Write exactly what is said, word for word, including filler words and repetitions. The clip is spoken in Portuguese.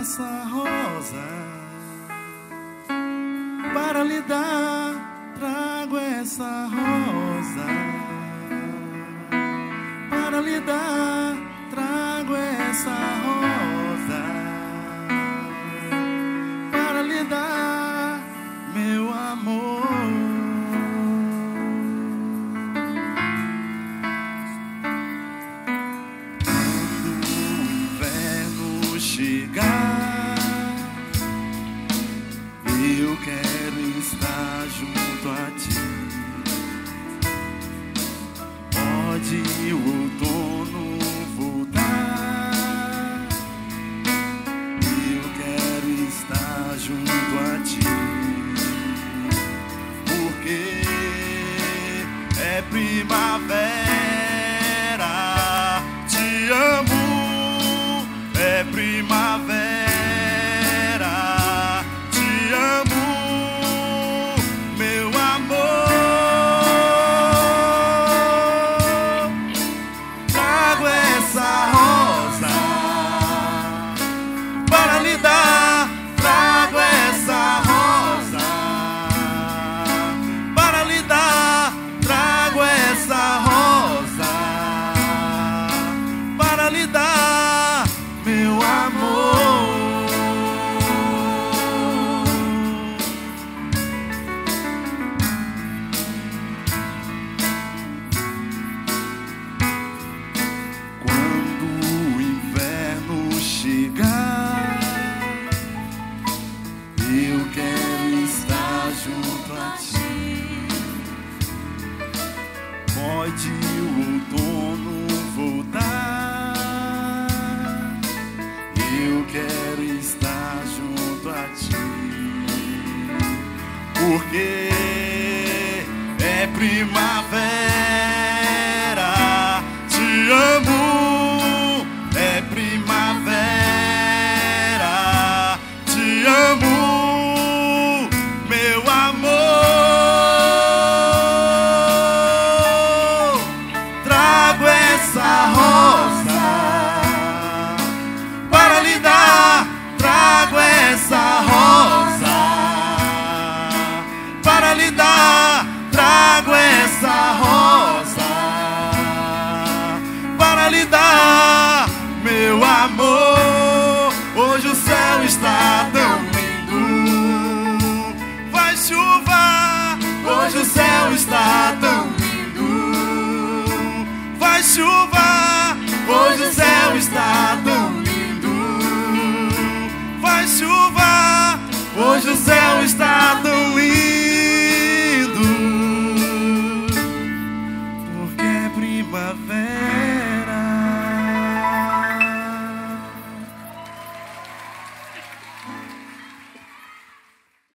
essa rosa para lhe dar. Trago essa rosa para lhe dar. Trago essa rosa para lhe dar, meu amor. Chegar, eu quero estar junto a ti. Pode o outono voltar, eu quero estar junto a ti, porque é primavera. Te amo. É primavera, te amo, meu amor. Trago essa rosa para lhe dar. Trago essa rosa para lhe dar. Trago essa rosa para lhe dar, meu amor. Quando o inverno chegar, eu quero estar junto a ti. Pode o outono voltar, eu quero estar junto a ti, porque é primavera. Te amo, é primavera. Te amo, meu amor. Trago essa rosa para lhe dar. Trago essa rosa para lhe dar. Trago essa rosa para lhe dar, meu amor. Hoje o céu está tão lindo, vai chuva. Hoje o céu está tão lindo, vai chuva. Hoje o céu está tão lindo, vai chuva. Hoje o céu está